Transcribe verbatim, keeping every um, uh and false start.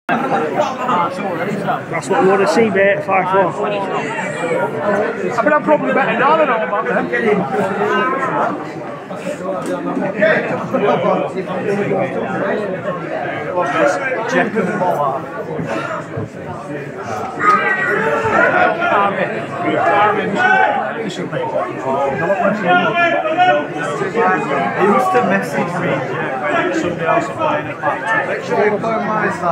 That's what we want to see, mate. five four. I mean, I'm probably better now than all about them. What's this? Jack and Bollard. Army. Army. He used to message me when somebody else was playing a patch.